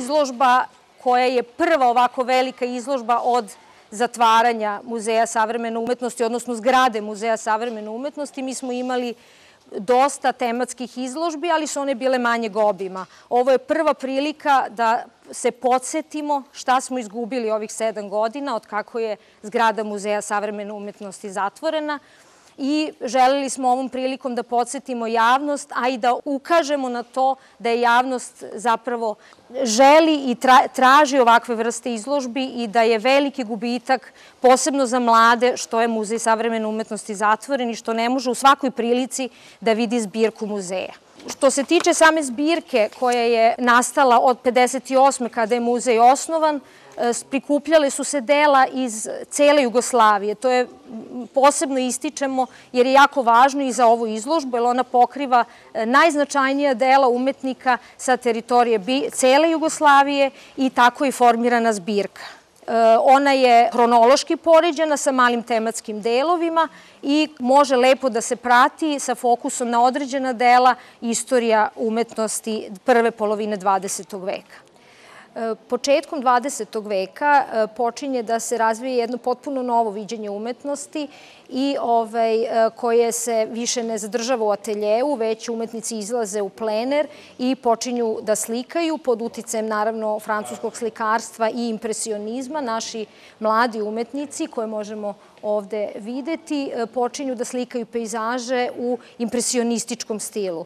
izložba koja je prva ovako velika izložba od zatvaranja Muzeja savremene umetnosti, odnosno zgrade Muzeja savremene umetnosti. Mi smo imali dosta tematskih izložbi, ali su one bile manjeg obima. Ovo je prva prilika da se podsjetimo šta smo izgubili ovih 7 godina od kako je zgrada Muzeja savremene umetnosti zatvorena. I želeli smo ovom prilikom da podsjetimo javnost, a i da ukažemo na to da je javnost zapravo želi i traži ovakve vrste izložbi i da je veliki gubitak, posebno za mlade, što je Muzej savremene umetnosti zatvoren i što ne može u svakoj prilici da vidi zbirku muzeja. Što se tiče same zbirke koja je nastala od 1958. kada je muzej osnovan, prikupljale su se dela iz cele Jugoslavije. To je posebno ističemo jer je jako važno i za ovu izložbu, jer ona pokriva najznačajnija dela umetnika sa teritorije cele Jugoslavije i tako je formirana zbirka. Ona je hronološki poređena sa malim tematskim delovima i može lepo da se prati sa fokusom na određena dela istorija umetnosti prve polovine 20. veka. Početkom 20. veka počinje da se razvije jedno potpuno novo viđenje umetnosti i koje se više ne zadržava u ateljeu, već umetnici izlaze u plener i počinju da slikaju pod uticajem naravno francuskog slikarstva i impresionizma. Naši mladi umetnici koje možemo ovde videti počinju da slikaju pejzaže u impresionističkom stilu.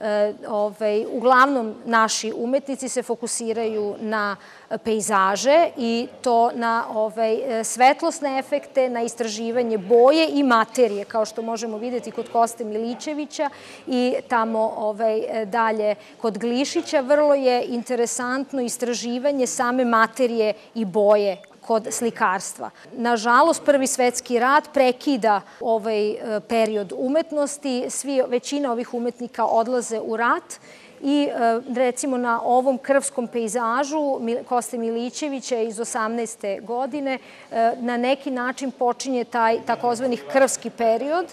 Uglavnom naši umetnici se fokusiraju na pejzaže i to na svetlosne efekte, na istraživanje boje i materije, kao što možemo videti kod Koste Milićevića i tamo dalje kod Glišića. Vrlo je interesantno istraživanje same materije i boje kod slikarstva. Nažalost, Prvi svetski rat prekida ovaj period umetnosti. Većina ovih umetnika odlaze u rat i recimo na ovom krvskom pejzažu Koste Milićevića iz 18. godine na neki način počinje taj takozvani krvski period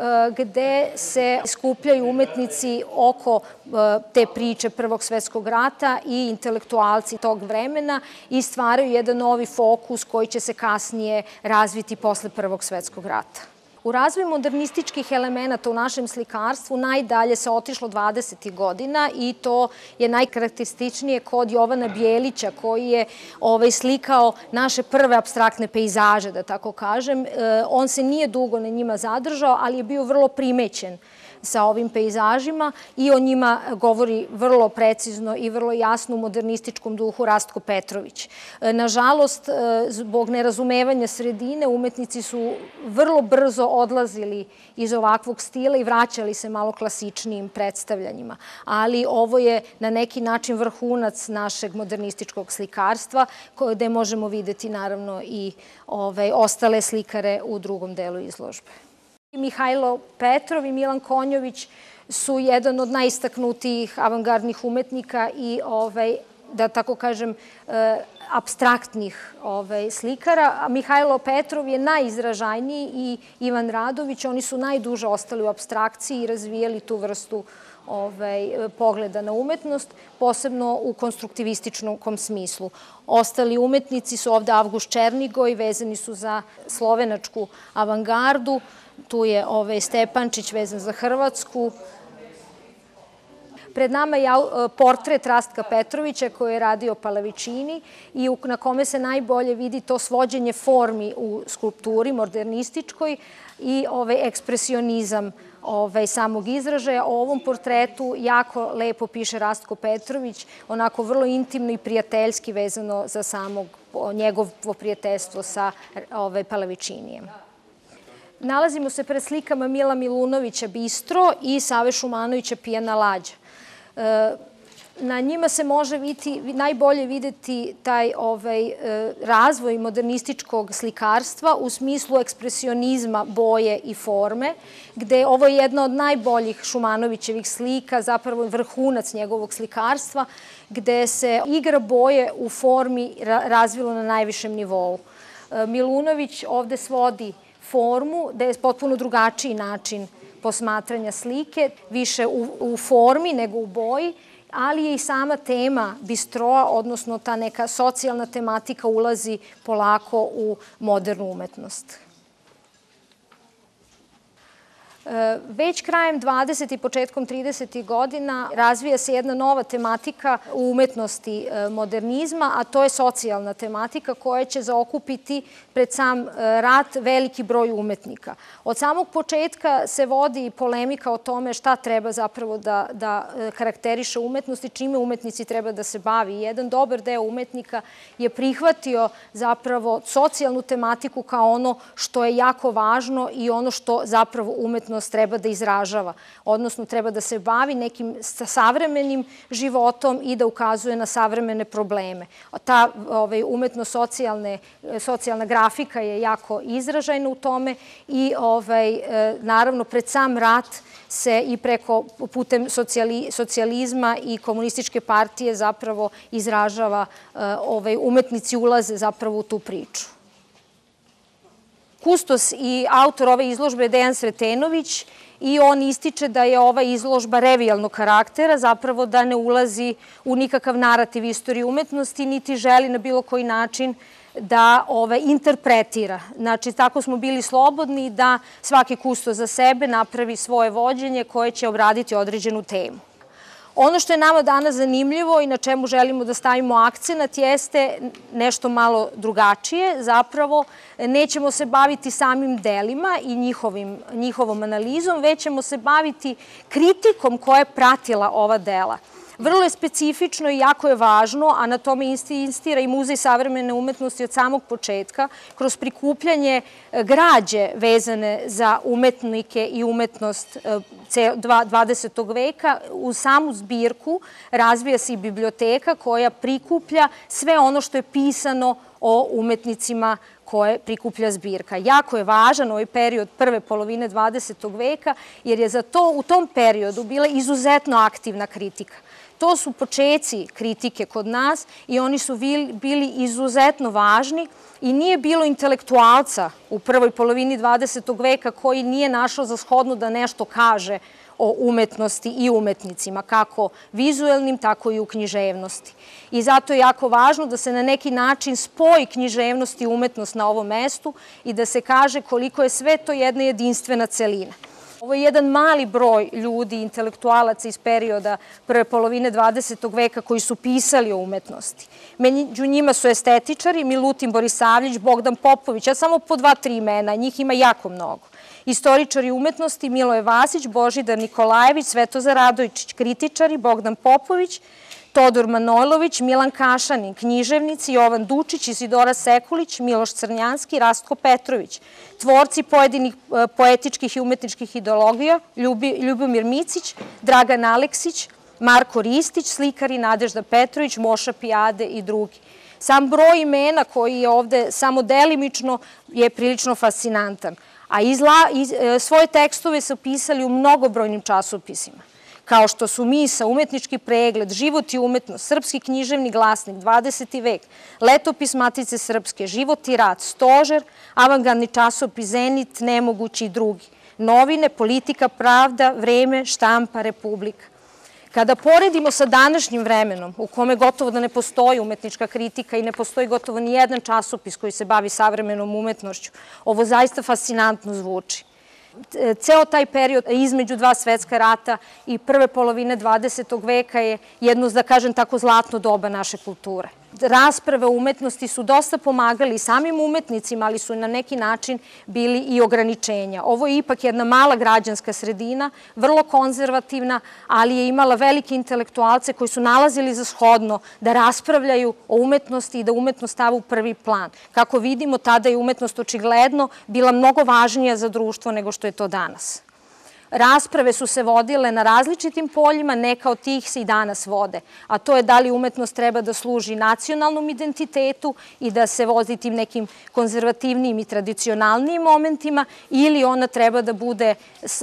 gde se skupljaju umetnici oko te priče Prvog svetskog rata i intelektualci tog vremena i stvaraju jedan novi fokus koji će se kasnije razviti posle Prvog svetskog rata. U razvoju modernističkih elemenata u našem slikarstvu najdalje se otišlo 20. godina i to je najkarakterističnije kod Jovana Bijelića koji je slikao naše prve apstraktne pejzaže, da tako kažem. On se nije dugo na njima zadržao, ali je bio vrlo primećen sa ovim pejzažima i o njima govori vrlo precizno i vrlo jasno u modernističkom duhu Rastko Petrović. Nažalost, zbog nerazumevanja sredine, umetnici su vrlo brzo odlazili iz ovakvog stila i vraćali se malo klasičnijim predstavljanjima. Ali ovo je na neki način vrhunac našeg modernističkog slikarstva, gde možemo videti naravno i ostale slikare u drugom delu izložbe. Mihajlo Petrov i Milan Konjović su jedan od najistaknutijih avangardnih umetnika i, da tako kažem, apstraktnih slikara. Mihajlo Petrov je najizražajniji i Ivan Radović. Oni su najduže ostali u apstrakciji i razvijali tu vrstu pogleda na umetnost, posebno u konstruktivističkom smislu. Ostali umetnici su ovde Avgust Černigoj, vezani su za slovenačku avangardu. Tu je Stepančić vezan za Hrvatsku. Pred nama je portret Rastka Petrovića koji je radio Palavičini i na kome se najbolje vidi to svođenje formi u skulpturi modernističkoj i ekspresionizam samog izražaja. O ovom portretu jako lepo piše Rastko Petrović, onako vrlo intimno i prijateljski vezano za njegovo prijateljstvo sa Palavičinijem. Nalazimo se pred slikama Mila Milunovića Bistro i Save Šumanovića Pijana lađa. Na njima se može najbolje videti taj razvoj modernističkog slikarstva u smislu ekspresionizma boje i forme, gde ovo je jedna od najboljih Šumanovićevih slika, zapravo vrhunac njegovog slikarstva, gde se igra boje u formi razvilo na najvišem nivou. Milunović ovde svodi formu, da je potpuno drugačiji način posmatranja slike, više u formi nego u boji ali je i sama tema bistroa, odnosno ta neka socijalna tematika ulazi polako u modernu umetnost. Već krajem 20. i početkom 30. godina razvija se jedna nova tematika u umetnosti modernizma, a to je socijalna tematika koja će zaokupiti pred sam rat veliki broj umetnika. Od samog početka se vodi polemika o tome šta treba zapravo da karakteriše umetnost i čime umetnici treba da se bavi. Jedan dobar deo umetnika je prihvatio zapravo socijalnu tematiku kao ono što je jako važno i ono što zapravo umetnost treba da izražava, odnosno treba da se bavi nekim savremenim životom i da ukazuje na savremene probleme. Ta umetnost socijalna grafika je jako izražajna u tome i naravno pred sam rat se i putem socijalizma i komunističke partije zapravo izražava, umetnici ulaze zapravo u tu priču. Kustos i autor ove izložbe je Dejan Sretenović i on ističe da je ova izložba revijalnog karaktera, zapravo da ne ulazi u nikakav narativ istorije umetnosti, niti želi na bilo koji način da interpretira. Znači, tako smo bili slobodni da svaki kustos za sebe napravi svoje vođenje koje će obraditi određenu temu. Ono što je nama danas zanimljivo i na čemu želimo da stavimo akcenat jeste nešto malo drugačije. Zapravo, nećemo se baviti samim delima i njihovom analizom, već ćemo se baviti kritikom koja je pratila ova dela. Vrlo je specifično i jako je važno, a na tome insistira i Muzej savremene umetnosti od samog početka, kroz prikupljanje građe vezane za umetnike i umetnost 20. veka. U samu zbirku razvija se i biblioteka koja prikuplja sve ono što je pisano o umetnicima koje prikuplja zbirka. Jako je važan ovaj period prve polovine 20. veka, jer je za to u tom periodu bila izuzetno aktivna kritika. To su počeci kritike kod nas i oni su bili izuzetno važni i nije bilo intelektualca u prvoj polovini 20. veka koji nije našao za shodno da nešto kaže o umetnosti i umetnicima, kako vizuelnim, tako i u književnosti. I zato je jako važno da se na neki način spoji književnost i umetnost na ovom mestu i da se kaže koliko je sve to jedna jedinstvena celina. Ovo je jedan mali broj ljudi, intelektualaca iz perioda prve polovine 20. veka koji su pisali o umetnosti. Među njima su estetičari, Milutin Borisavljević, Bogdan Popović, a samo po 2-3 imena, njih ima jako mnogo. Istoričari umetnosti Miloje Vasić, Božidar Nikolajević, Svetozar Radojčić, kritičari, Bogdan Popović, Todor Manojlović, Milan Kašanin, književnici, Jovan Dučić, Isidora Sekulić, Miloš Crnjanski, Rastko Petrović, tvorci pojedinih poetičkih i umetničkih ideologija, Ljubomir Micić, Dragan Aleksić, Marko Ristić, slikari Nadežda Petrović, Moša Pijade i drugi. Sam broj imena koji je ovde samo delimično je prilično fascinantan, a svoje tekstove su pisali u mnogobrojnim časopisima, kao što su Misa, Umetnički pregled, Život i umetnost, Srpski književni glasnik, 20. vek, Letopis Matice Srpske, Život i rad, Stožer, avangardni časopis Zenit, Nemogući i drugi, novine, Politika, Pravda, Vreme, Štampa, Republika. Kada poredimo sa današnjim vremenom, u kome gotovo da ne postoji umetnička kritika i ne postoji gotovo ni jedan časopis koji se bavi savremenom umetnošću, ovo zaista fascinantno zvuči. Ceo taj period između dva svetska rata i prve polovine 20. veka je jedno, da kažem tako, zlatno doba naše kulture. Rasprave o umetnosti su dosta pomagali samim umetnicima, ali su na neki način bili i ograničenja. Ovo je ipak jedna mala građanska sredina, vrlo konzervativna, ali je imala velike intelektualce koji su nalazili za shodno da raspravljaju o umetnosti i da umetnost stave u prvi plan. Kako vidimo, tada je umetnost očigledno bila mnogo važnija za društvo nego što je to danas. Rasprave su se vodile na različitim poljima, neka od tih se i danas vode, a to je da li umetnost treba da služi nacionalnom identitetu i da se vozi tim nekim konzervativnijim i tradicionalnijim momentima ili ona treba da bude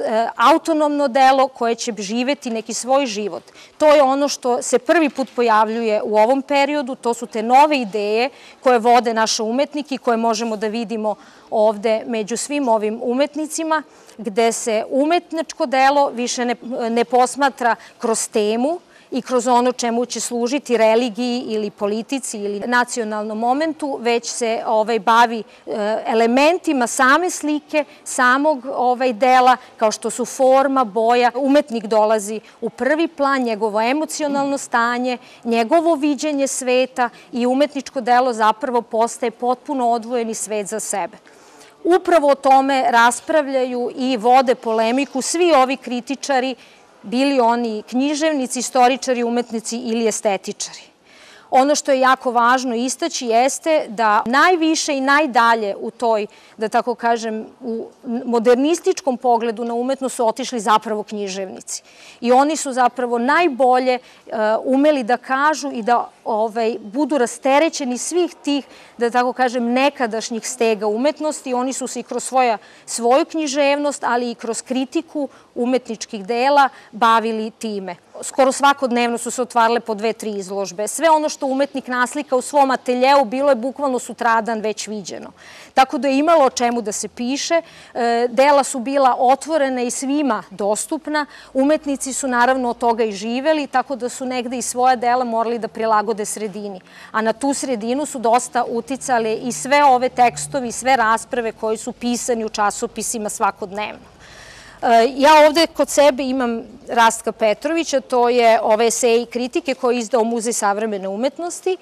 autonomno delo koje će živeti neki svoj život. To je ono što se prvi put pojavljuje u ovom periodu, to su te nove ideje koje vode naše umetnike i koje možemo da vidimo ovde među svim ovim umetnicima, gde se umetničko delo više ne posmatra kroz temu i kroz ono čemu će služiti religiji ili politici ili nacionalnom momentu, već se bavi elementima same slike, samog dela, kao što su forma, boja. Umetnik dolazi u prvi plan, njegovo emocionalno stanje, njegovo viđenje sveta i umetničko delo zapravo postaje potpuno odvojeni svet za sebe. Upravo o tome raspravljaju i vode polemiku svi ovi kritičari, bili oni književnici, istoričari, umetnici ili estetičari. Ono što je jako važno istaći jeste da najviše i najdalje u toj, da tako kažem, u modernističkom pogledu na umetnost su otišli zapravo književnici. I oni su zapravo najbolje umeli da kažu i da budu rasterećeni svih tih, da tako kažem, nekadašnjih stega umetnosti. Oni su se i kroz svoju književnost, ali i kroz kritiku umetničkih dela bavili time. Skoro svakodnevno su se otvarale po 2-3 izložbe. Sve ono što umetnik naslika u svom ateljeu bilo je bukvalno sutradan već viđeno. Tako da je imalo o čemu da se piše. Dela su bila otvorena i svima dostupna. Umetnici su naravno od toga i živeli, tako da su negde i svoja dela morali da prilagode sredini. A na tu sredinu su dosta uticale i sve ove tekstovi, sve rasprave koji su pisani u časopisima svakodnevno. Ja ovde kod sebe imam Rastka Petrovića, to je eseji kritike koji je izdao Muzej savremene umetnosti.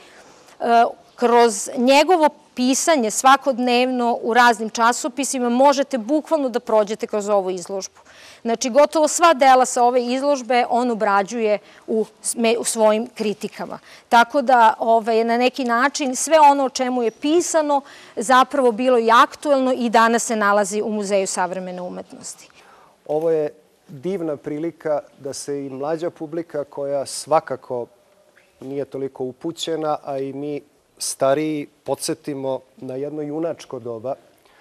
Kroz njegovo pisanje svakodnevno u raznim časopisima možete bukvalno da prođete kroz ovu izložbu. Znači, gotovo sva dela sa ove izložbe on obrađuje u svojim kritikama. Tako da na neki način sve ono o čemu je pisano zapravo bilo i aktuelno i danas se nalazi u Muzeju savremene umetnosti. Ovo je divna prilika da se i mlađa publika, koja svakako nije toliko upućena, a i mi stariji, podsjetimo na jedno junačko doba.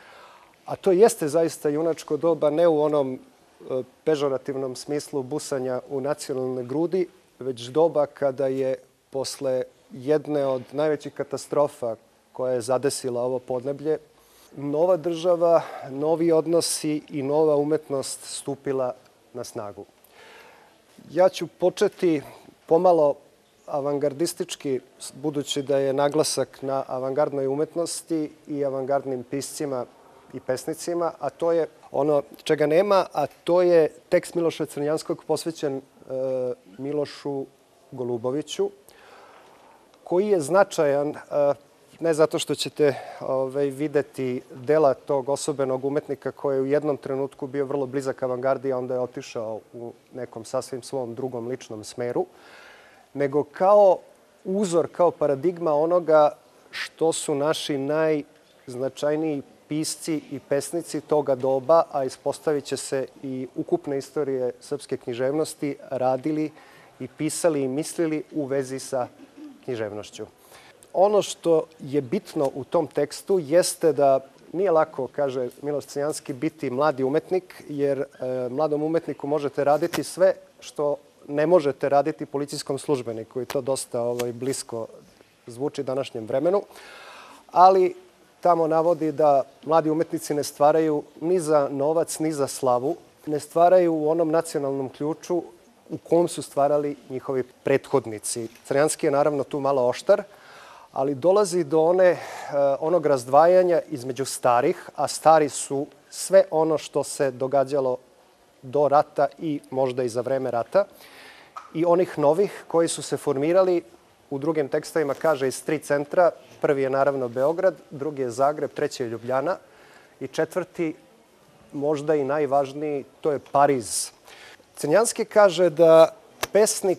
A to jeste zaista junačko doba, ne u onom pežorativnom smislu busanja u nacionalne grudi, već doba kada je posle jedne od najvećih katastrofa koja je zadesila ovo podneblje, nova država, novi odnosi i nova umetnost stupila na snagu. Ja ću početi pomalo avangardistički, budući da je naglasak na avangardnoj umetnosti i avangardnim piscima i pesnicima, a to je ono čega nema, a to je tekst Miloša Crnjanskog posvećen Milošu Goluboviću, koji je značajan ne zato što ćete videti dela tog osobenog umetnika koji je u jednom trenutku bio vrlo blizak avangardi, a onda je otišao u nekom sasvim svom drugom ličnom smeru, nego kao uzor, kao paradigma onoga što su naši najznačajniji pisci i pesnici toga doba, a ispostavit će se i ukupne istorije srpske književnosti, radili i pisali i mislili u vezi sa književnošću. Ono što je bitno u tom tekstu jeste da nije lako, kaže Miloš Crnjanski, biti mladi umetnik, jer mladom umetniku možete raditi sve što ne možete raditi policijskom službeniku i to dosta blisko zvuči današnjem vremenu, ali tamo navodi da mladi umetnici ne stvaraju ni za novac, ni za slavu, ne stvaraju u onom nacionalnom ključu u kom su stvarali njihovi prethodnici. Crnjanski je naravno tu malo oštar, ali dolazi do onog razdvajanja između starih, a stari su sve ono što se događalo do rata i možda i za vreme rata, i onih novih koji su se formirali, u drugim tekstovima kaže, iz 3 centra. Prvi je naravno Beograd, drugi je Zagreb, treći je Ljubljana i četvrti, možda i najvažniji, to je Pariz. Crnjanski kaže da pesnik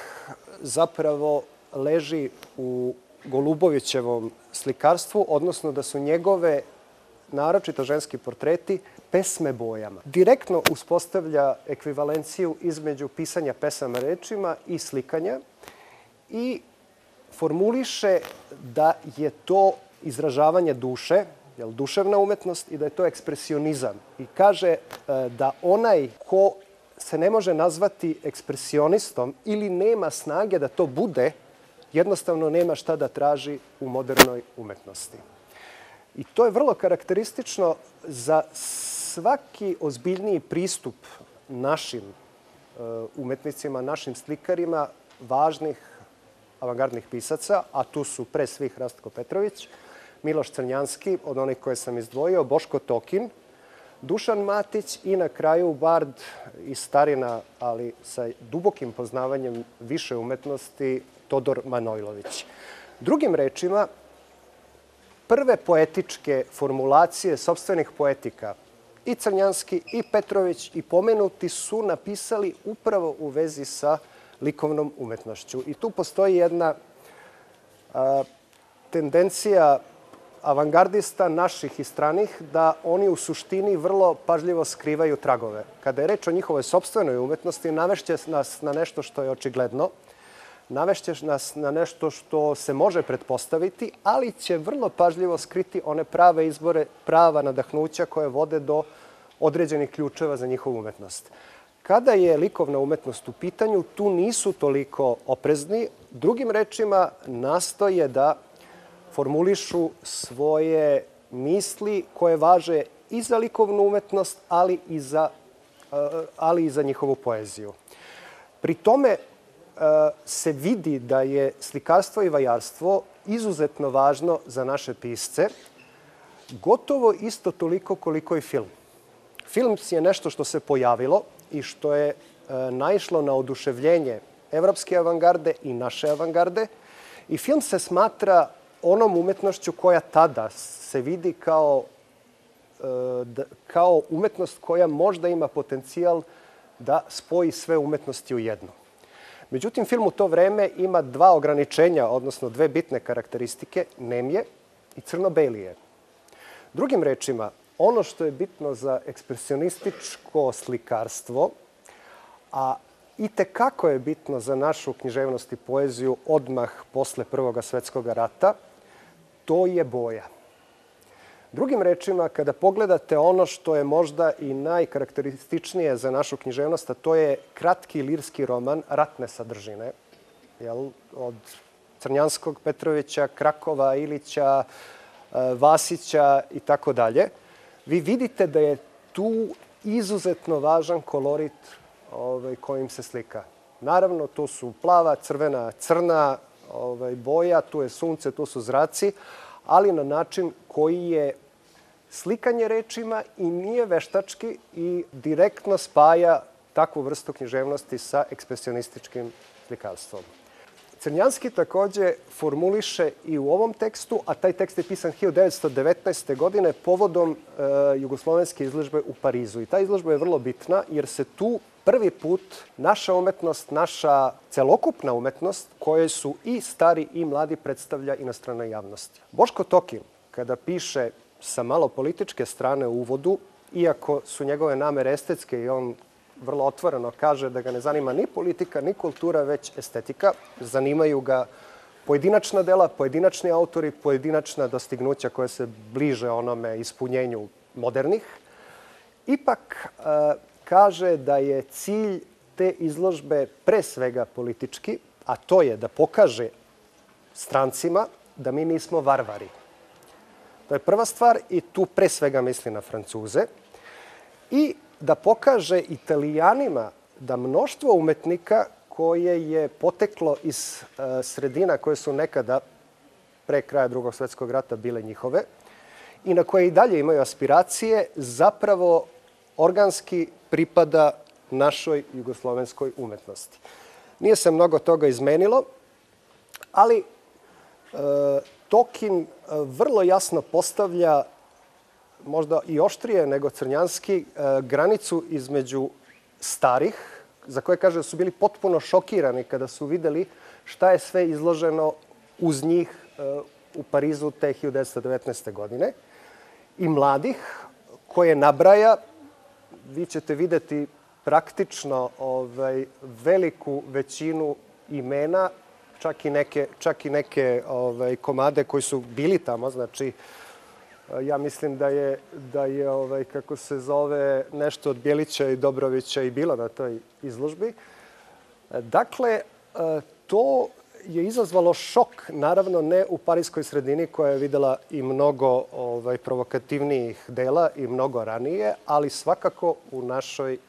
zapravo leži u Golubovićevom slikarstvu, odnosno da su njegove, naročito ženski portreti, pesme bojama. Direktno uspostavlja ekvivalenciju između pisanja pesama rečima i slikanja i formuliše da je to izražavanje duše, duševna umetnost, i da je to ekspresionizam. I kaže da onaj ko se ne može nazvati ekspresionistom ili nema snage da to bude, jednostavno nema šta da traži u modernoj umetnosti. I to je vrlo karakteristično za svaki ozbiljniji pristup našim umetnicima, našim slikarima važnih avangardnih pisaca, a tu su pre svih Rastko Petrović, Miloš Crnjanski, od onih koje sam izdvojio, Boško Tokin, Dušan Matić i na kraju bard iz starina, ali sa dubokim poznavanjem više umetnosti, Todor Manojlović. Drugim rečima, prve poetičke formulacije sopstvenih poetika i Crnjanski i Petrović i pomenuti su napisali upravo u vezi sa likovnom umetnošću. I tu postoji jedna tendencija avangardista naših i stranih da oni u suštini vrlo pažljivo skrivaju tragove. Kada je reč o njihovoj sopstvenoj umetnosti, navešće nas na nešto što je očigledno, navešće nas na nešto što se može pretpostaviti, ali će vrlo pažljivo skriti one prave izbore, prava nadahnuća koje vode do određenih ključeva za njihovu umetnost. Kada je likovna umetnost u pitanju, tu nisu toliko oprezni. Drugim rečima, nastoje da formulišu svoje misli koje važe i za likovnu umetnost, ali i za njihovu poeziju. Pri tome se vidi da je slikarstvo i vajarstvo izuzetno važno za naše pisce, gotovo isto toliko koliko i film. Film je nešto što se pojavilo i što je naišlo na oduševljenje evropske avangarde i naše avangarde. I film se smatra onom umetnošću koja tada se vidi kao umetnost koja možda ima potencijal da spoji sve umetnosti u jednu. Međutim, film u to vreme ima dva ograničenja, odnosno dve bitne karakteristike, nemje i crno-belije. Drugim rečima, ono što je bitno za ekspresionističko slikarstvo, a itekako je bitno za našu književnost i poeziju odmah posle Prvog svetskog rata, to je boja. Drugim rečima, kada pogledate ono što je možda i najkarakterističnije za našu književnost, a to je kratki lirski roman ratne sadržine, od Crnjanskog, Petrovića, Krakova, Ilića, Vasića i tako dalje, vi vidite da je tu izuzetno važan kolorit kojim se slika. Naravno, tu su plava, crvena, crna boja, tu je sunce, tu su zraci, ali na način koji je slikanje rečima i nije veštački i direktno spaja takvu vrstu književnosti sa ekspresionističkim slikarstvom. Crnjanski takođe formuliše i u ovom tekstu, a taj tekst je pisan 1919. godine povodom jugoslovenske izložbe u Parizu. I ta izložba je vrlo bitna jer se tu prvi put naša umetnost, naša celokupna umetnost, koje su i stari i mladi, predstavlja inostranoj javnosti. Boško Tokin, kada piše sa malo političke strane u uvodu, iako su njegove namere estetske i on vrlo otvoreno kaže da ga ne zanima ni politika, ni kultura, već estetika. Zanimaju ga pojedinačna dela, pojedinačni autori, pojedinačna dostignuća koje se bliže onome ispunjenju modernih. Ipak kaže da je cilj te izložbe pre svega politički, a to je da pokaže strancima da mi nismo varvari. To je prva stvar i tu pre svega misli na Francuze. I da pokaže Italijanima da mnoštvo umetnika koje je poteklo iz sredina koje su nekada pre kraja Drugog svetskog rata bile njihove i na koje i dalje imaju aspiracije, zapravo organski pripada našoj jugoslovenskoj umetnosti. Nije se mnogo toga izmenilo, ali Tokin vrlo jasno postavlja, možda i oštrije nego Crnjanski, granicu između starih, za koje kaže da su bili potpuno šokirani kada su videli šta je sve izloženo uz njih u Parizu te 1919. godine, i mladih, koje nabraja. Vi ćete videti praktično veliku većinu imena, čak i neke komade koji su bili tamo. Znači, ja mislim da je kako se zove, nešto od Bjelića i Dobrovića i bilo na toj izložbi. Dakle, to je izazvalo šok, naravno ne u parijskoj sredini koja je videla i mnogo provokativnijih dela i mnogo ranije, ali svakako u našoj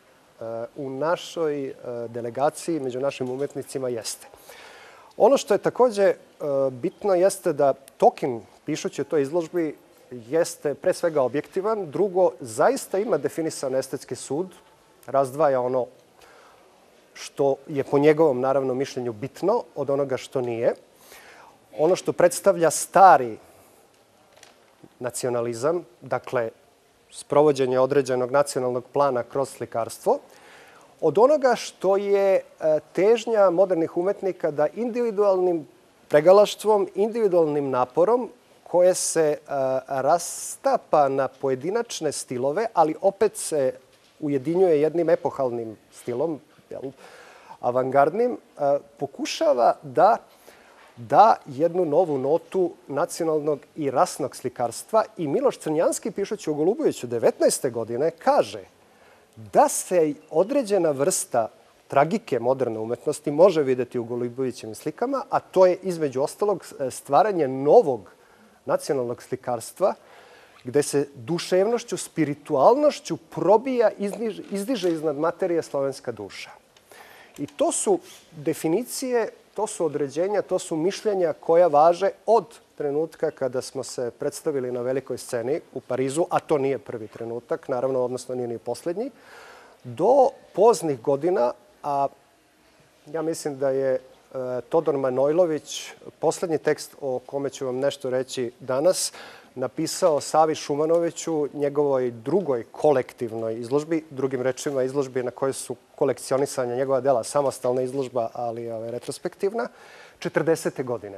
u našoj delegaciji među našim umetnicima jeste. Ono što je takođe bitno jeste da Tokin, pišući o toj izložbi, jeste pre svega objektivan. Drugo, zaista ima definisan estetski sud, razdvaja ono što je po njegovom, naravno, mišljenju bitno od onoga što nije. Ono što predstavlja stari nacionalizam, dakle, sprovođenje određenog nacionalnog plana kroz slikarstvo, od onoga što je težnja modernih umetnika da individualnim pregalaštvom, individualnim naporom, koje se rastapa na pojedinačne stilove, ali opet se ujedinjuje jednim epohalnim stilom, avangardnim, pokušava da jednu novu notu nacionalnog i rasnog slikarstva. I Miloš Crnjanski, pišući o Goluboviću 19. godine, kaže da se određena vrsta tragike moderne umetnosti može videti u Golubovićevim slikama, a to je između ostalog stvaranje novog nacionalnog slikarstva, gde se duševnošću, spiritualnošću probija, izdiže iznad materije slovenska duša. I to su definicije, to su određenja, to su mišljenja koja važe od trenutka kada smo se predstavili na velikoj sceni u Parizu, a to nije prvi trenutak, naravno, odnosno nije ni poslednji, do poznih godina, a ja mislim da je Todor Manojlović, poslednji tekst o kome ću vam nešto reći danas, napisao Savi Šumanoviću, njegovoj drugoj kolektivnoj izložbi, drugim rečima izložbi na kojoj su kolekcionisanja njegova dela, samostalna izložba, ali retrospektivna, 40. godine.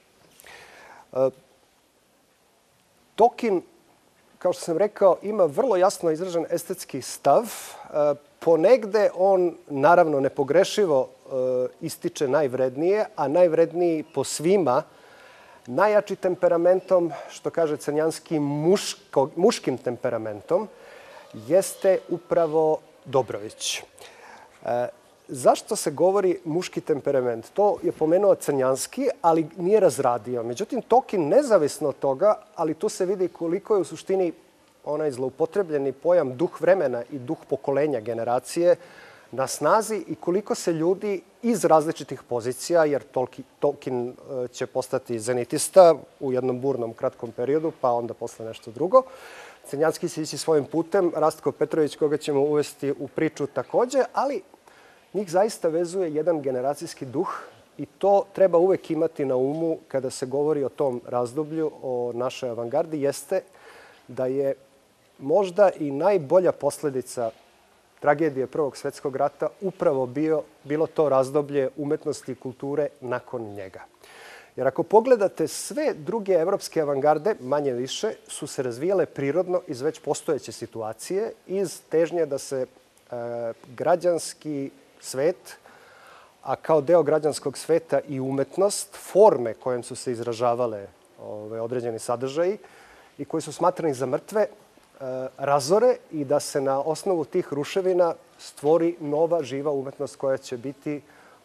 Tokin, kao što sam rekao, ima vrlo jasno izražen estetski stav. Ponegde on, naravno, nepogrešivo ističe najvrednije, a najvredniji po svima, najjači temperamentom, što kaže Crnjanski, muškim temperamentom, jeste upravo Dobrović. Zašto se govori muški temperament? To je pomenuo Crnjanski, ali nije razradio. Međutim, Tokin, nezavisno od toga, ali tu se vidi koliko je u suštini onaj zloupotrebljeni pojam duh vremena i duh pokolenja generacije na snazi i koliko se ljudi iz različitih pozicija, jer Tolkien će postati zenitista u jednom burnom kratkom periodu, pa onda posle nešto drugo. Crnjanski će ići svojim putem, Rastko Petrović, koga ćemo uvesti u priču takođe, ali njih zaista vezuje jedan generacijski duh i to treba uvek imati na umu kada se govori o tom razdoblju, o našoj avangardi, jeste da je možda i najbolja posledica tragedije Prvog svetskog rata upravo bilo to razdoblje umetnosti i kulture nakon njega. Jer ako pogledate, sve druge evropske avangarde, manje više, su se razvijale prirodno iz već postojeće situacije, iz težnje da se građanski svet, a kao deo građanskog sveta i umetnost, forme kojim su se izražavale određeni sadržaji i koji su smatrani za mrtve, razore i da se na osnovu tih ruševina stvori nova živa umetnost koja će biti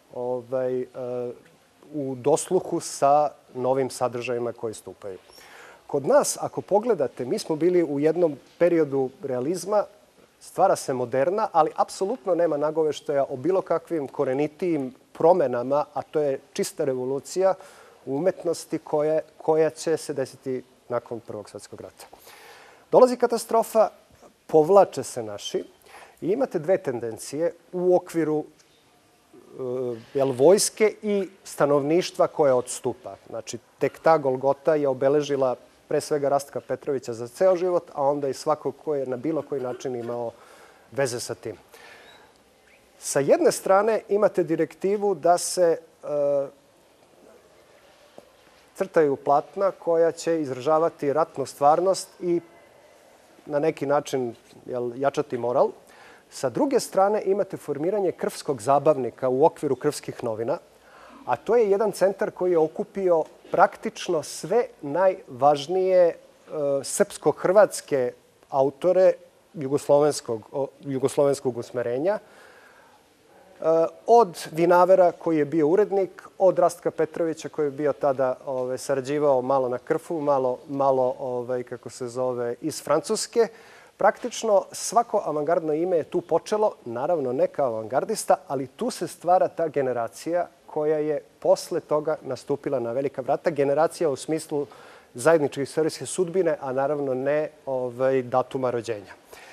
u dosluhu sa novim sadržajima koji stupaju. Kod nas, ako pogledate, mi smo bili u jednom periodu realizma, stvara se moderna, ali apsolutno nema nagoveštaja o bilo kakvim korenitijim promenama, a to je čista revolucija u umetnosti koja će se desiti nakon Prvog svetskog rata. Dolazi katastrofa, povlače se naši i imate dve tendencije u okviru vojske i stanovništva koje odstupa. Znači, tek ta Golgota je obeležila pre svega Rastka Petrovića za ceo život, a onda i svakog ko je na bilo koji način imao veze sa tim. Sa jedne strane imate direktivu da se crtaju platna koja će izražavati ratnu stvarnost i na neki način jačati moral. Sa druge strane imate formiranje krvskog zabavnika u okviru Krvskih novina, a to je jedan centar koji je okupio praktično sve najvažnije srpsko-hrvatske autore jugoslovenskog usmerenja, od Vinavera, koji je bio urednik, od Rastka Petrovića, koji je bio tada sarađivao malo na Krfu, malo iz Francuske, Praktično svako avangardno ime je tu počelo, naravno ne kao avangardista, ali tu se stvara ta generacija koja je posle toga nastupila na velika vrata. Generacija u smislu zajedničke istorijske sudbine, a naravno ne datuma rođenja.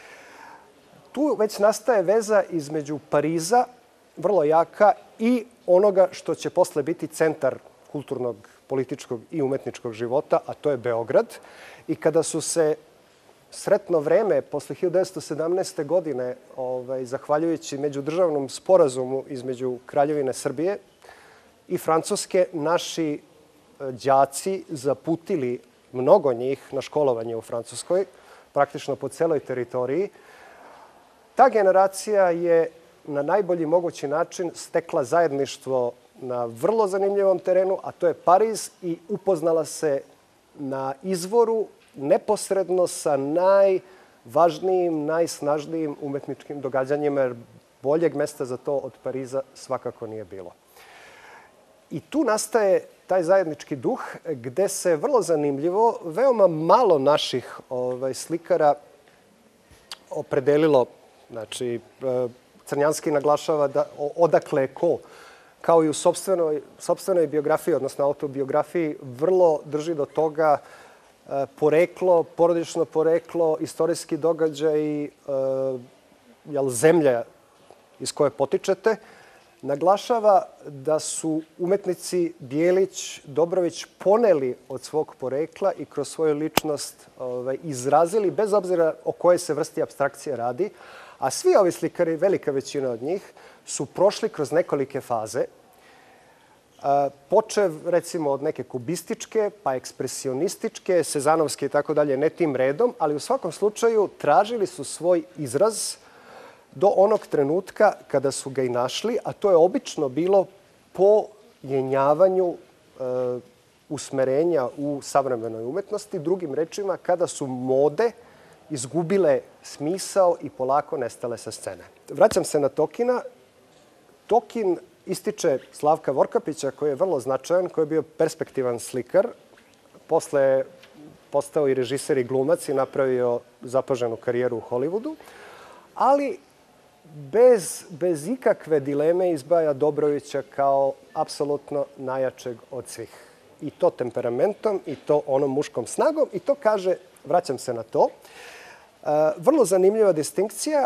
Tu već nastaje veza između Pariza, vrlo jaka, i onoga što će posle biti centar kulturnog, političkog i umetničkog života, a to je Beograd. I kada su se sretno vreme, posle 1917. godine, zahvaljujući međudržavnom sporazumu između Kraljevine Srbije i Francuske, naši đaci zaputili, mnogo njih, na školovanje u Francuskoj, praktično po celoj teritoriji. Ta generacija je na najbolji mogući način stekla zajedništvo na vrlo zanimljivom terenu, a to je Pariz, i upoznala se na izvoru neposredno sa najvažnijim, najsnažnijim umetničkim događanjima, jer boljeg mesta za to od Pariza svakako nije bilo. I tu nastaje taj zajednički duh, gde se vrlo zanimljivo, veoma malo naših slikara opredelilo. Znači, Crnjanski naglašava da odakle je ko, kao i u sopstvenoj biografiji, odnosno autobiografiji, vrlo drži do toga poreklo, porodično poreklo, istorijski događaj, zemlja iz koje potičete. Naglašava da su umetnici Bijelić, Dobrović poneli od svog porekla i kroz svoju ličnost izrazili, bez obzira o kojoj se vrsti apstrakcije radi, a svi ovi slikari, velika većina od njih, su prošli kroz nekolike faze, počev recimo od neke kubističke, pa ekspresionističke, sezanovske i tako dalje, ne tim redom, ali u svakom slučaju tražili su svoj izraz do onog trenutka kada su ga i našli, a to je obično bilo po jenjavanju usmerenja u savremenoj umetnosti, drugim rečima kada su mode izgubile smisao i polako nestale sa scene. Vraćam se na Tokina. Tokin ističe Slavka Vorkapića, koji je vrlo značajan, koji je bio perspektivan slikar. Posle je postao i režiser i glumac i napravio zapaženu karijeru u Hollywoodu. Ali bez ikakve dileme izdvaja Dobrovića kao apsolutno najjačeg od svih. I to temperamentom, i to onom muškom snagom. I to kaže, vraćam se na to, vrlo zanimljiva distinkcija.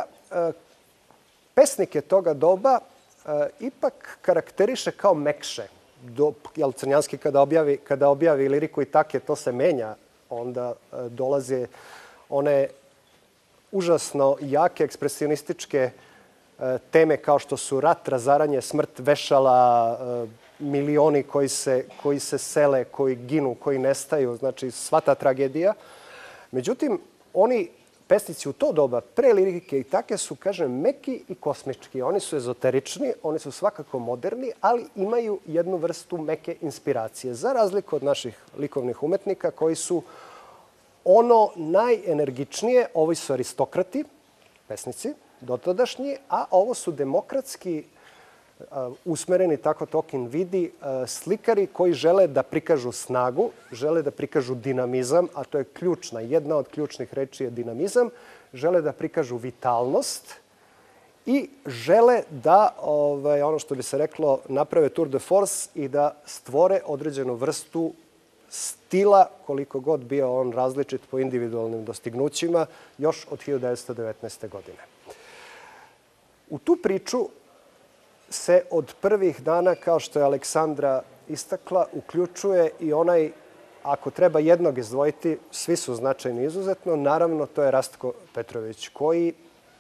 Pesnike toga doba ipak karakteriše kao mekše. Crnjanski kada objavi liriku i take, to se menja. Onda dolaze one užasno jake ekspresionističke teme kao što su rat, razaranje, smrt, vešala, milioni koji se sele, koji ginu, koji nestaju. Znači, sva ta tragedija. Međutim, oni pesnici u to doba, pre lirike i take, su, kažem, meki i kosmički. Oni su ezoterični, oni su svakako moderni, ali imaju jednu vrstu meke inspiracije. Za razliku od naših likovnih umetnika koji su ono najenergičnije, ovi su aristokrati, pesnici, dotadašnji, a ovo su demokratski usmereni, tako Tokin vidi, slikari koji žele da prikažu snagu, žele da prikažu dinamizam, a to je ključna, jedna od ključnih reči je dinamizam, žele da prikažu vitalnost i žele da, ono što bi se reklo, naprave tour de force i da stvore određenu vrstu stila, koliko god bio on različit po individualnim dostignućima, još od 1919. godine. U tu priču se od prvih dana, kao što je Aleksandra istakla, uključuje i onaj, ako treba jednog izdvojiti, svi su značajni izuzetno, naravno to je Rastko Petrović, koji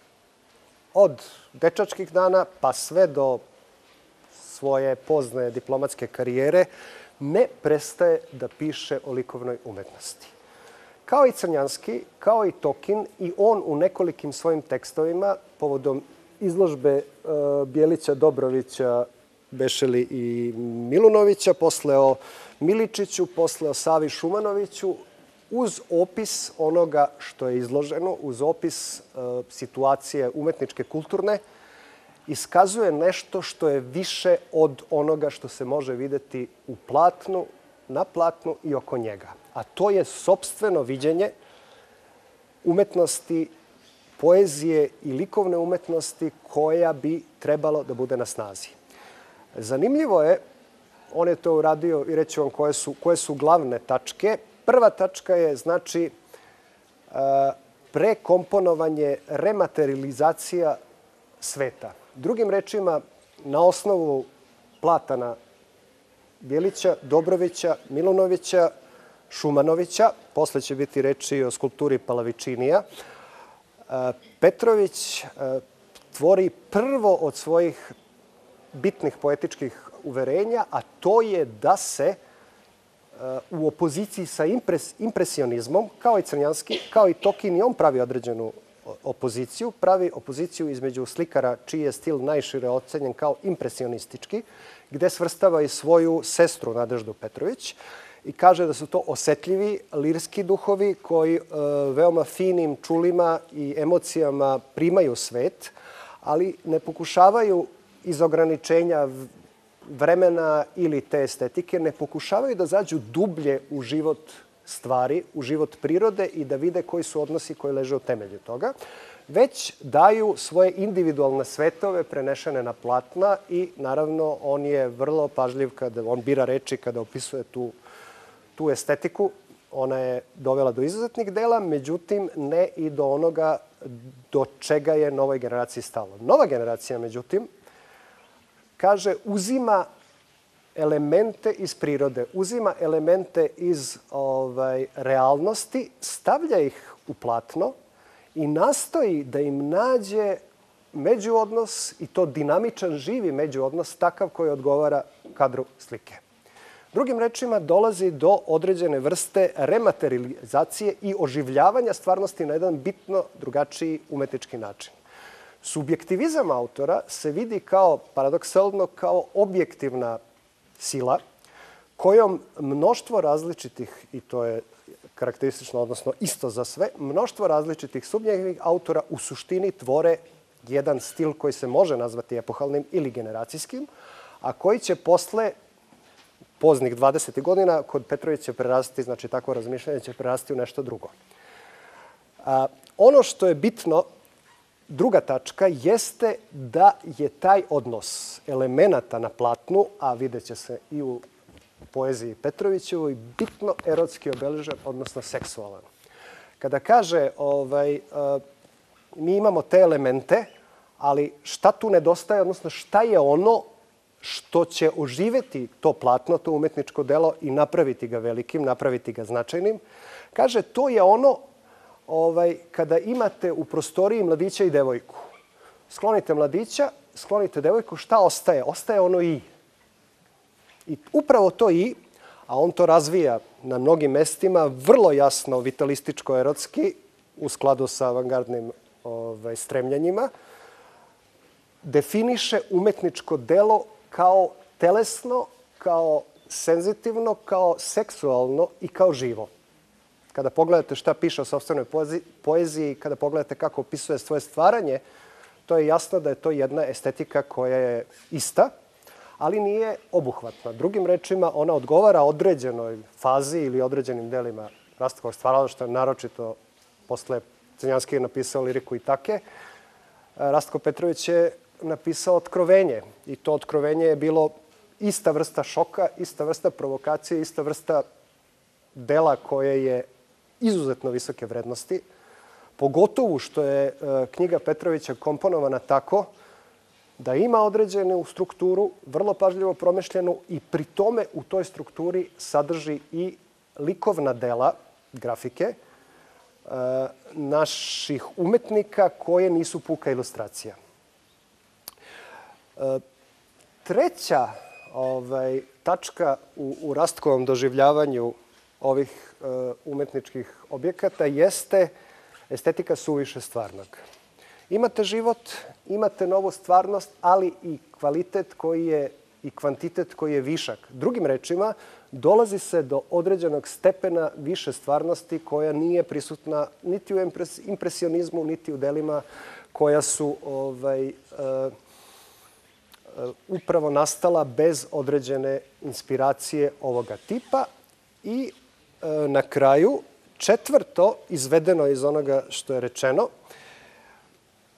od dečačkih dana pa sve do svoje pozne diplomatske karijere ne prestaje da piše o likovnoj umetnosti. Kao i Crnjanski, kao i Tokin, i on u nekolikim svojim tekstovima, povodom izložbe Bijelića, Dobrovića, Bešeli i Milunovića, posle o Miličiću, posle o Savi Šumanoviću, uz opis onoga što je izloženo, uz opis situacije umetničke, kulturne, iskazuje nešto što je više od onoga što se može videti u platnu, na platnu i oko njega. A to je sopstveno viđenje umetnosti poezije i likovne umetnosti koja bi trebalo da bude na snazi. Zanimljivo je, on je to uradio i reći vam koje su glavne tačke. Prva tačka je, znači, prekomponovanje, rematerializacija sveta. Drugim rečima, na osnovu Platana, Bjelića, Dobrovića, Milunovića, Šumanovića, posle će biti reči o skulpturi Palavičinija, Petrović tvori prvo od svojih bitnih poetičkih uverenja, a to je da se u opoziciji sa impresionizmom, kao i Crnjanski, kao i Tokin, i on pravi određenu opoziciju. Pravi opoziciju između slikara čiji je stil najšire ocenjen kao impresionistički, gde svrstava i svoju sestru Nadeždu Petrović i kaže da su to osetljivi, lirski duhovi koji veoma finim čulima i emocijama primaju svet, ali ne pokušavaju iz ograničenja vremena ili te estetike, ne pokušavaju da zađu dublje u život stvari, u život prirode i da vide koji su odnosi koji leže u temelju toga, već daju svoje individualne svetove prenešene na platna i naravno on je vrlo pažljiv kada on bira reči, kada opisuje tu estetiku. Ona je dovela do izuzetnih dela, međutim ne i do onoga do čega je novoj generaciji stalo. Nova generacija, međutim, kaže, uzima elemente iz prirode, uzima elemente iz realnosti, stavlja ih u platno i nastoji da im nađe međuodnos, i to dinamičan, živi međuodnos, takav koji odgovara kadru slike. Drugim rečima, dolazi do određene vrste rematerializacije i oživljavanja stvarnosti na jedan bitno drugačiji umetnički način. Subjektivizam autora se vidi kao, paradoksalno, kao objektivna sila kojom mnoštvo različitih, i to je karakteristično, odnosno isto za sve, mnoštvo različitih subjektivnih autora u suštini tvore jedan stil koji se može nazvati epohalnim ili generacijskim, a koji će posle poznih 20. godina kod Petrovića prerasti, znači takvo razmišljanje će prerasti u nešto drugo. Ono što je bitno, druga tačka, jeste da je taj odnos elemenata na platnu, a vidjet će se i u poeziji Petrovićevoj, bitno erotski obeležen, odnosno seksualan. Kada kaže mi imamo te elemente, ali šta tu nedostaje, odnosno šta je ono što će oživeti to platno, to umetničko delo i napraviti ga velikim, napraviti ga značajnim, kaže, to je ono kada imate u prostoriji mladića i devojku. Sklonite mladića, sklonite devojku, šta ostaje? Ostaje ono i. I upravo to i, a on to razvija na mnogim mestima, vrlo jasno vitalističko-erotski, u skladu sa avangardnim stremljenjima, definiše umetničko delo kao telesno, kao senzitivno, kao seksualno i kao živo. Kada pogledate šta piše o sopstvenoj poeziji, kada pogledate kako opisuje svoje stvaranje, to je jasno da je to jedna estetika koja je ista, ali nije obuhvatna. Drugim rečima, ona odgovara određenoj fazi ili određenim delima Rastokovog stvaralaštva, naročito posle Crnjanski je napisao liriku i take. Rastko Petrović je napisao Otkrovenje i to Otkrovenje je bilo ista vrsta šoka, ista vrsta provokacije, ista vrsta dela koje je izuzetno visoke vrednosti, pogotovo što je knjiga Petrovića komponovana tako da ima određenu strukturu, vrlo pažljivo promišljenu, i pri tome u toj strukturi sadrži i likovna dela, grafike, naših umetnika koje nisu puka ilustracija. Treća tačka u Rastkovom doživljavanju ovih umetničkih objekata jeste estetika suviše stvarnog. Imate život, imate novu stvarnost, ali i kvalitet koji je i kvantitet koji je višak. Drugim rečima, dolazi se do određenog stepena više stvarnosti koja nije prisutna niti u impresionizmu, niti u delima koja su upravo nastala bez određene inspiracije ovoga tipa. I na kraju, četvrto, izvedeno iz onoga što je rečeno,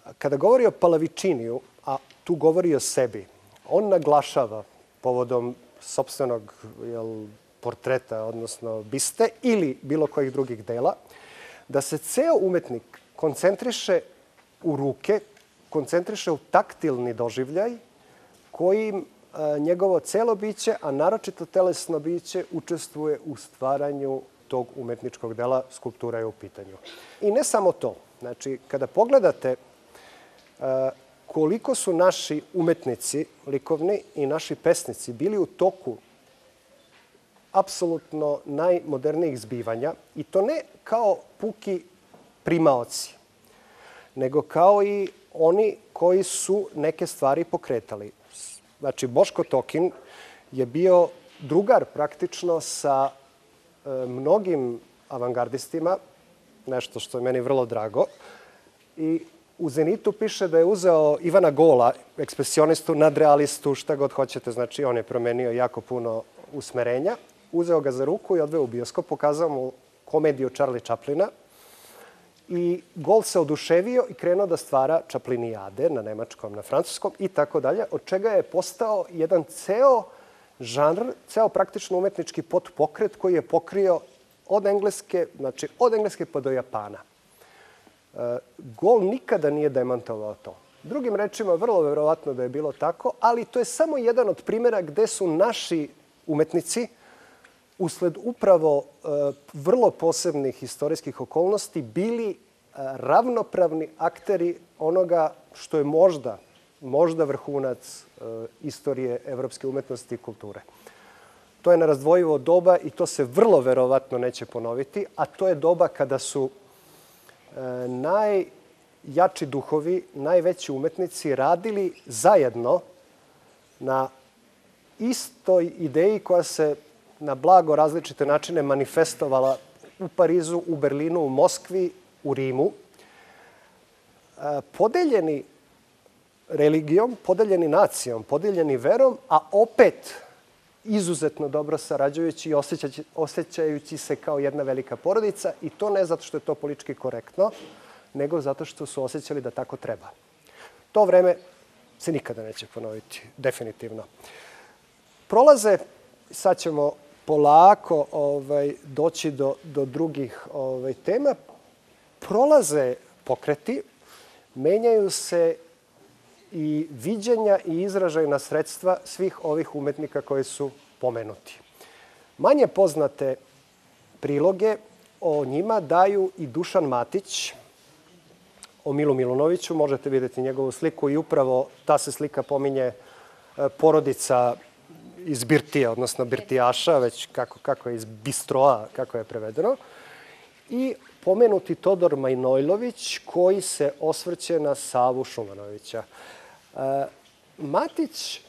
Kada govori o Palavičiniju, a tu govori o sebi, on naglašava povodom sopstvenog portreta, odnosno biste ili bilo kojih drugih dela, da se ceo umetnik koncentriše u ruke, koncentriše u taktilni doživljaj kojim njegovo celo biće, a naročito telesno biće, učestvuje u stvaranju tog umetničkog dela, skulptura je u pitanju. I ne samo to. Znači, kada pogledate koliko su naši umetnici likovni i naši pesnici bili u toku apsolutno najmodernijih zbivanja, i to ne kao puki primaoci, nego kao i oni koji su neke stvari pokretali. Znači, Boško Tokin je bio drugar praktično sa mnogim avangardistima, nešto što je meni vrlo drago. I u Zenitu piše da je uzeo Ivana Gola, ekspresionistu, nadrealistu, šta god hoćete. Znači, on je promenio jako puno usmerenja. Uzeo ga za ruku i odveo u bioskop, pokazao mu komediju Charlie Chaplina. I Gol se oduševio i krenuo da stvara Čaplinijade na nemačkom, na francuskom i tako dalje, od čega je postao jedan ceo žanr, ceo praktično umetnički potpokret koji je pokrio od Engleske pa do Japana. Gol nikada nije demantovao to. Drugim rečima, vrlo verovatno da je bilo tako, ali to je samo jedan od primjera gde su naši umetnici usled upravo vrlo posebnih istorijskih okolnosti bili ravnopravni akteri onoga što je možda vrhunac istorije evropske umetnosti i kulture. To je nerazdvojivo doba i to se vrlo verovatno neće ponoviti, a to je doba kada su najjači duhovi, najveći umetnici radili zajedno na istoj ideji koja se na blago različite načine manifestovala u Parizu, u Berlinu, u Moskvi, u Rimu, podeljeni religijom, podeljeni nacijom, podeljeni verom, a opet izuzetno dobro sarađujući i osjećajući se kao jedna velika porodica, i to ne zato što je to politički korektno, nego zato što su osjećali da tako treba. To vreme se nikada neće ponoviti, definitivno. Prolaze, sad ćemo polako doći do drugih tema, prolaze pokreti, menjaju se i viđenja i izražajna sredstva svih ovih umetnika koji su pomenuti. Manje poznate priloge o njima daju i Dušan Matić. O Milu Milunoviću možete vidjeti njegovu sliku i upravo ta se slika pominje porodica iz Birtije, odnosno birtijaša, već kako je iz Bistroa, kako je prevedeno. I pomenuti Todor Manojlović, koji se osvrće na Savu Šumanovića. Matić,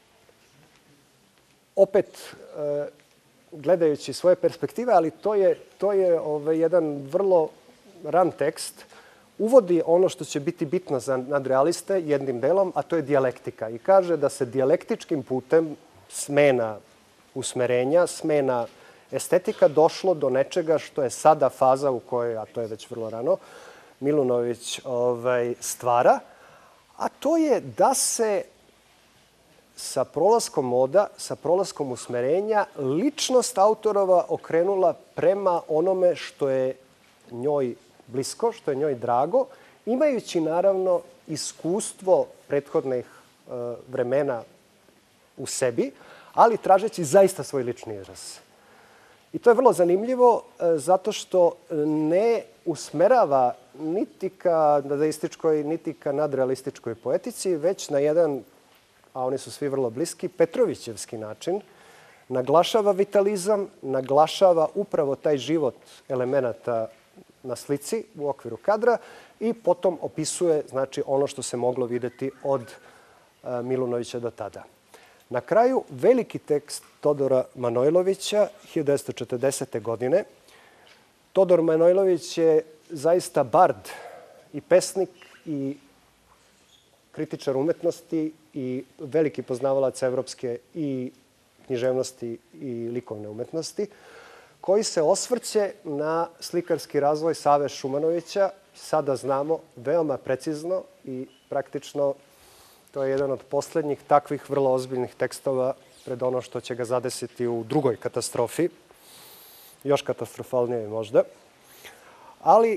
opet gledajući svoje perspektive, ali to je jedan vrlo ran tekst, uvodi ono što će biti bitno za nadrealiste jednim delom, a to je dijalektika. I kaže da se dijalektičkim putem smena usmerenja, smena estetika došlo do nečega što je sada faza u kojoj, a to je već vrlo rano, Milunović stvara, a to je da se sa prolaskom moda, sa prolaskom usmerenja, ličnost autorova okrenula prema onome što je njoj blisko, što je njoj drago, imajući naravno iskustvo prethodnih vremena u sebi, ali tražeći zaista svoj lični izraz. I to je vrlo zanimljivo zato što ne usmerava niti ka dadaističkoj, niti ka nadrealističkoj poetici, već na jedan, a oni su svi vrlo bliski, Petrovićevski način. Naglašava vitalizam, naglašava upravo taj život elemenata na slici u okviru kadra i potom opisuje ono što se moglo videti od Milunovića do tada. Na kraju, veliki tekst Todora Manojlovića, 1940. godine. Todor Manojlović je zaista bard i pesnik i kritičar umetnosti i veliki poznavalac evropske i književnosti i likovne umetnosti, koji se osvrće na slikarski razvoj Save Šumanovića sada znamo veoma precizno i praktično to je jedan od poslednjih takvih vrlo ozbiljnih tekstova pred ono što će ga zadesiti u drugoj katastrofi, još katastrofalnije možda. Ali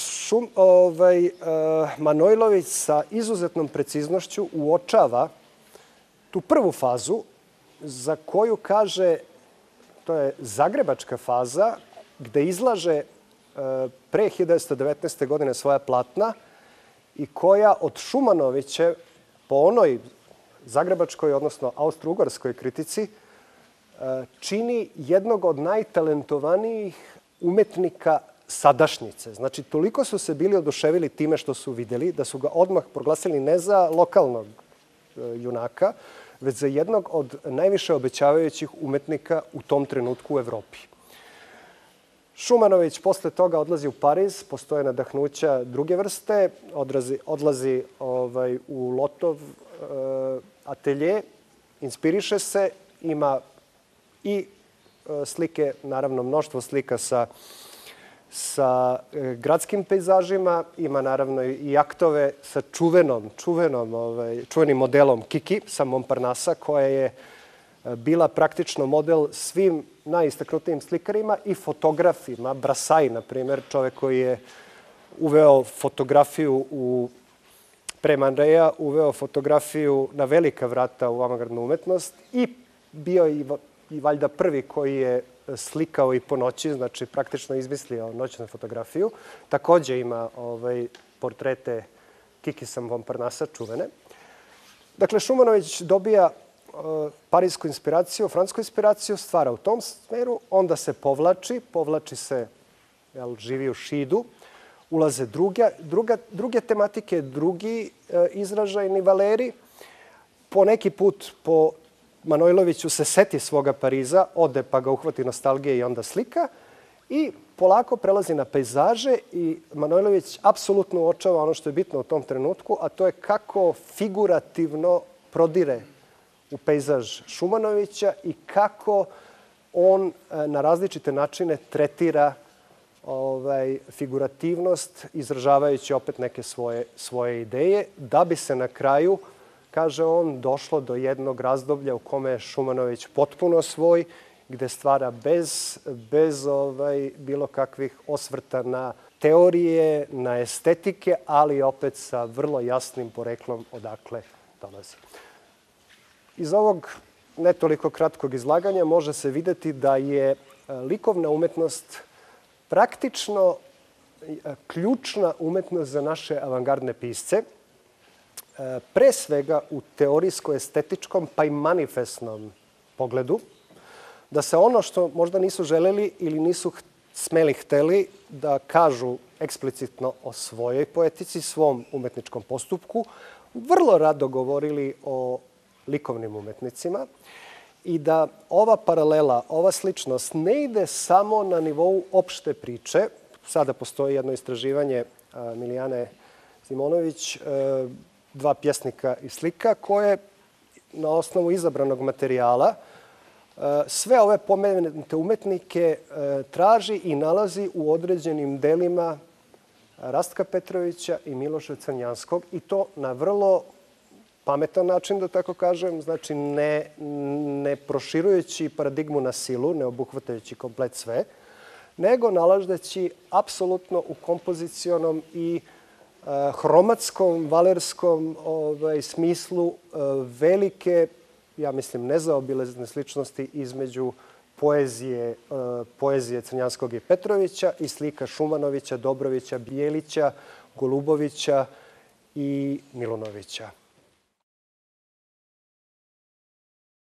Manojlović sa izuzetnom preciznošću uočava tu prvu fazu za koju kaže, to je zagrebačka faza, gde izlaže pre 1919. godine svoja platna i koja od Šumanovića po onoj zagrebačkoj, odnosno austro-ugarskoj kritici, čini jednog od najtalentovanijih umetnika sadašnjice. Znači, toliko su se bili oduševili time što su videli, da su ga odmah proglasili ne za lokalnog junaka, već za jednog od najviše obećavajućih umetnika u tom trenutku u Evropi. Šumanović posle toga odlazi u Pariz, postoje nadahnuća druge vrste, odlazi u Lotov atelje, inspiriše se, ima i slike, naravno mnoštvo slika sa gradskim pejzažima, ima naravno i aktove sa čuvenim modelom Kiki sa Montparnassa, koja je bila praktično model svim najistaknutijim slikarima i fotografima. Brassai, na primjer, čovek koji je uveo fotografiju pre Man Raya, uveo fotografiju na velika vrata u avangardnu umetnost i bio i valjda prvi koji je slikao i po noći, znači praktično izmislio noćnu fotografiju. Takođe ima portrete Kiki sa Montparnassa, čuvene. Dakle, Šumanović dobija parijsku inspiraciju, francusku inspiraciju, stvara u tom smeru, onda se povlači se, živi u Šidu, ulaze druge tematike, drugi izražajni valeri. Po neki put po Manojloviću se seti svoga Pariza, ode pa ga uhvati nostalgije i onda slika i polako prelazi na pejzaže i Manojlović apsolutno uočava ono što je bitno u tom trenutku, a to je kako figurativno prodire u pejzaž Šumanovića i kako on na različite načine tretira figurativnost, izražavajući opet neke svoje ideje, da bi se na kraju, kaže on, došlo do jednog razdoblja u kome je Šumanović potpuno svoj, gde stvara bez bilo kakvih osvrta na teorije, na estetike, ali opet sa vrlo jasnim poreklom odakle dolazi. Iz ovog ne toliko kratkog izlaganja može se videti da je likovna umetnost praktično ključna umetnost za naše avangardne pisce, pre svega u teorijsko-estetičkom pa i manifestnom pogledu, da se ono što možda nisu želeli ili nisu smeli hteli da kažu eksplicitno o svojoj poetici, svom umetničkom postupku, vrlo rado govorili o likovnim umetnicima i da ova paralela, ova sličnost ne ide samo na nivou opšte priče. Sada postoji jedno istraživanje Milijane Simonović, dva pjesnika i slika, koje na osnovu izabranog materijala sve ove pomenute umetnike traži i nalazi u određenim delima Rastka Petrovića i Miloša Crnjanskog i to na vrlo pametan način, da tako kažem, znači ne proširujući paradigmu na silu, ne obuhvatajući komplet sve, nego nalažeći apsolutno u kompozicionom i hromatskom, valerskom smislu velike, ja mislim, nezaobilazne sličnosti između poezije Crnjanskog i Petrovića i slika Šumanovića, Dobrovića, Bijelića, Golubovića i Milunovića.